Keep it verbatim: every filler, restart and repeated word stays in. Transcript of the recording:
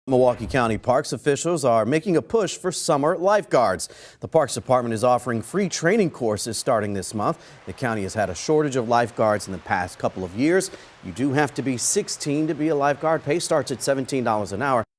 Milwaukee County Parks officials are making a push for summer lifeguards. The Parks Department is offering free training courses starting this month. The county has had a shortage of lifeguards in the past couple of years. You do have to be sixteen to be a lifeguard. Pay starts at seventeen dollars an hour.